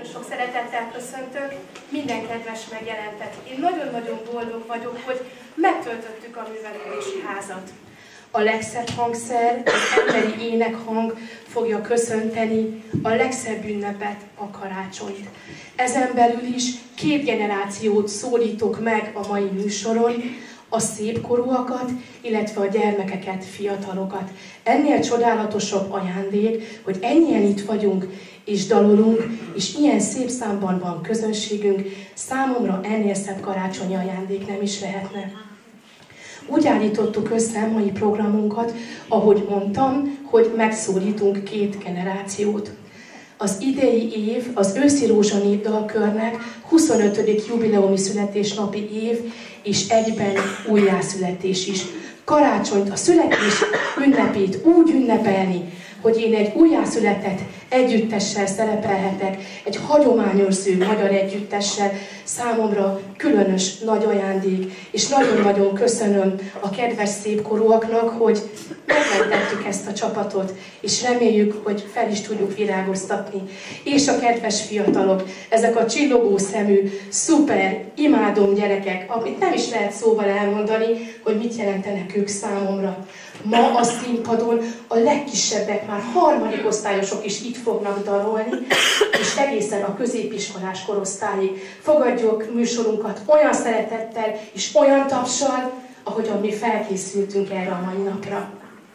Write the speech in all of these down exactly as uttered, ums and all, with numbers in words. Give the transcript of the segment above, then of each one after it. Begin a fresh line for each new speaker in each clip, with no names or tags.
Sok szeretettel köszöntök minden kedves megjelentet. Én nagyon-nagyon boldog vagyok, hogy megtöltöttük a művelődési házat. A legszebb hangszer, az emberi énekhang fogja köszönteni a legszebb ünnepet, a karácsonyt. Ezen belül is két generációt szólítok meg a mai műsoron, a szépkorúakat, illetve a gyermekeket, fiatalokat. Ennél csodálatosabb ajándék, hogy ennyien itt vagyunk, és dalolunk, és ilyen szép számban van közönségünk, számomra ennél szebb karácsonyi ajándék nem is lehetne. Úgy állítottuk össze a mai programunkat, ahogy mondtam, hogy megszólítunk két generációt. Az idei év az Őszi Rózsa Népdalkörnek huszonötödik jubileumi születésnapi év, és egyben újjászületés is. Karácsonyt, a születés ünnepét úgy ünnepelni, hogy én egy újjászületett együttessel szerepelhetek, egy hagyományőrző magyar együttessel, számomra különös nagy ajándék, és nagyon-nagyon köszönöm a kedves szépkorúaknak, hogy megmentettük ezt a csapatot, és reméljük, hogy fel is tudjuk virágoztatni. És a kedves fiatalok, ezek a csillogó szemű, szuper, imádom gyerekek, amit nem is lehet szóval elmondani, hogy mit jelentenek ők számomra. Ma a színpadon a legkisebbek, már harmadik osztályosok is itt fognak dalolni, és egészen a középiskolás korosztályig fogadjuk műsorunkat olyan szeretettel és olyan tapssal, ahogyan mi felkészültünk erre a mai napra.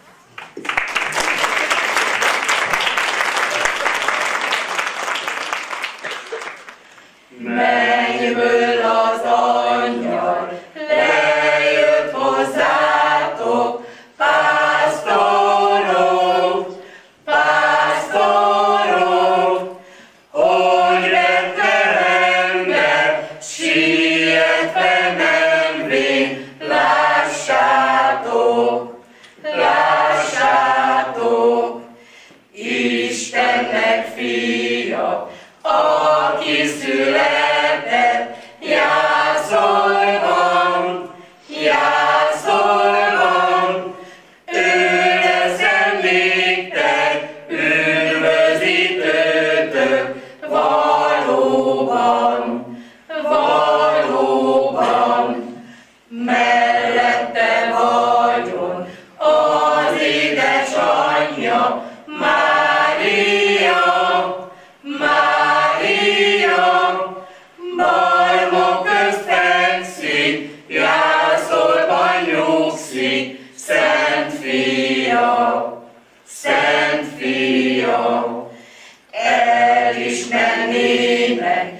Mennyből az angyal lejött hozzátok, pásztorok, pásztorok, hogy Bethlehembe sietve menvén, lássátok, lássátok, Istennek fia, aki született Jászolban, Jászolban, ő leszen néktek üdvözítőtök, valóban, valóban, mellette vagyon az édesanyja, Mária, Mária, barmok közt fekszik, Jászolban nyugszik, Szent Fia, Szent Fia. Elismernének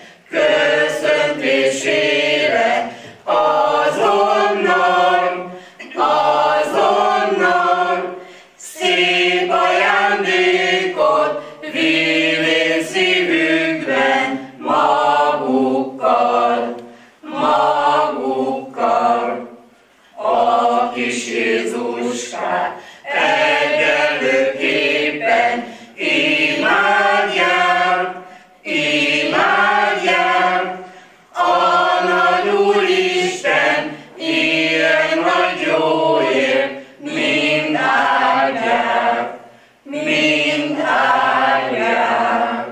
köszöntésére azonnal, azonnal, szép ajándékot vívén szívükben magukkal, magukkal. A kis Jézuskát egyenlőképpen imádják, imádják. A nagy Úristen ilyen nagy jóért mind áldják, mind áldják.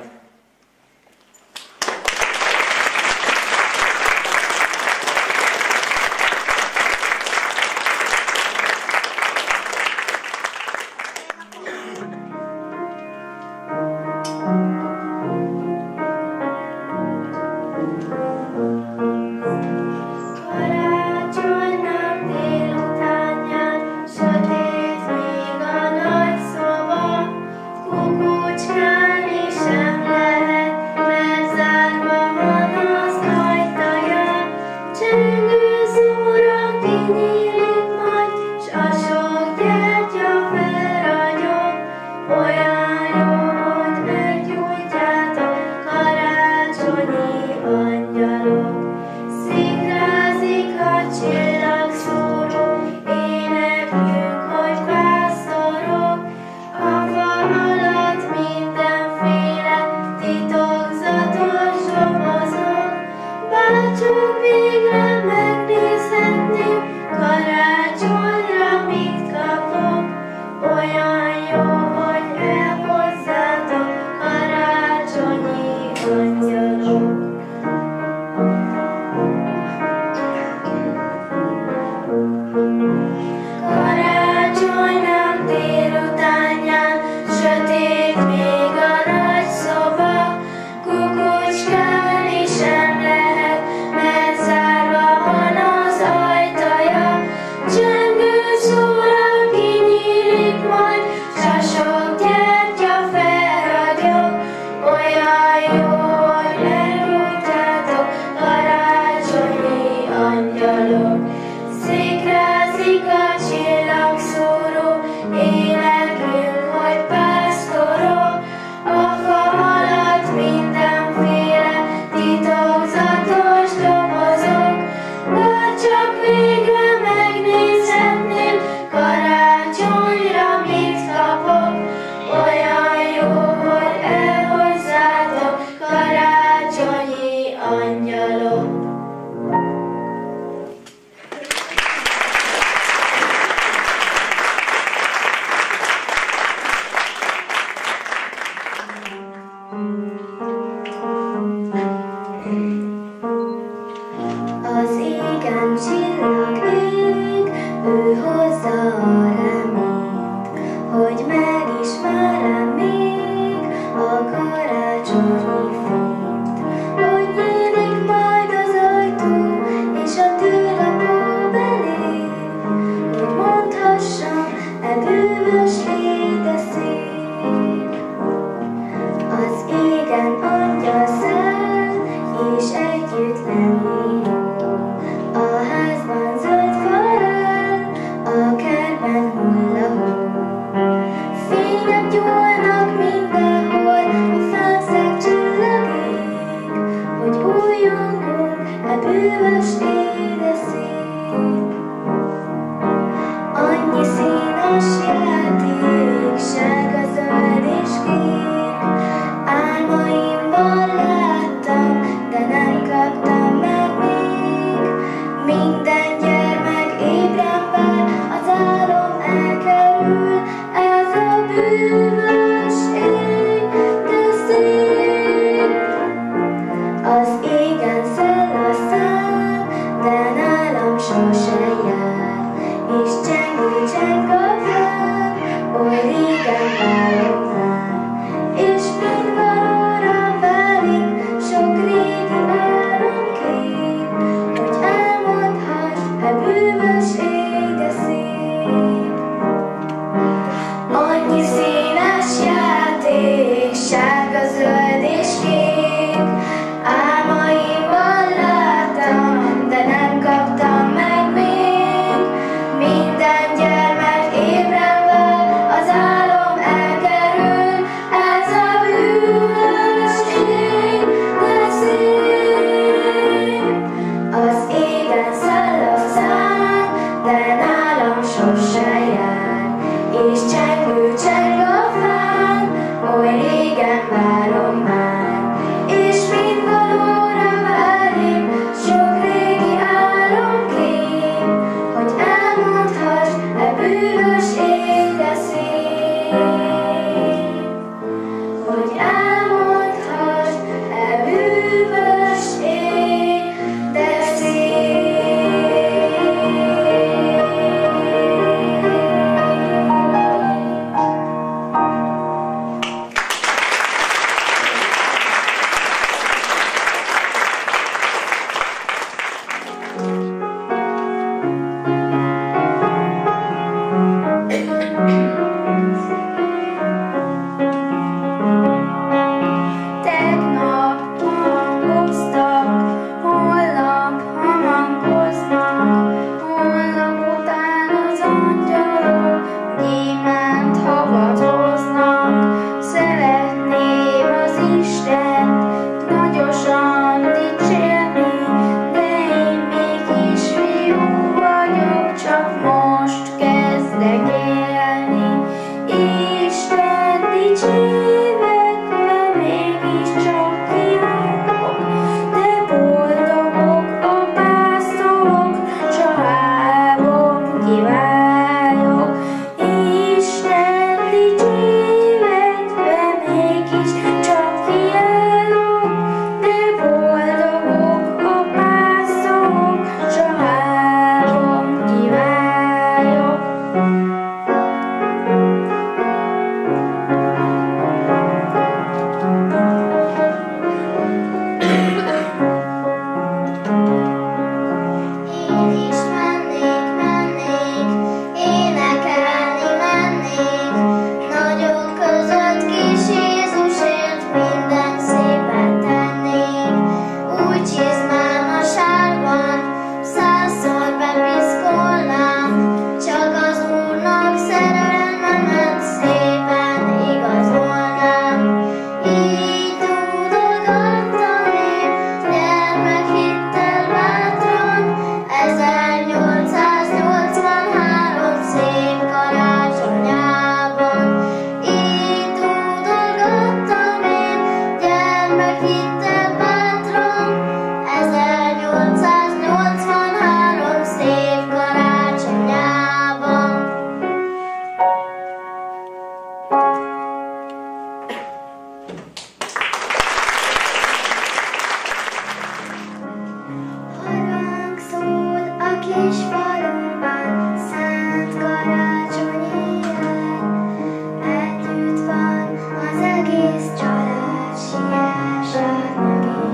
Karácsonynap délutánján sötét még a nagy szoba, kukucskálni sem lehet, mert zárva van az ajtaja. Csengő szóra kinyílik majd, s a sok gyertya felragyog. Olyan jó, hogy meggyújtjátok, karácsonyi angyalok. Szikrázik a csillagszóró, énekeljük, hogy pásztorok. A fa alatt mindenféle titokzatos zsobozok. Bárcsak végre megnézhetném, karácsonyra mit kapok. Olyan jó, hogy elhozzátok karácsonyi angyalok.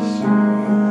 sár.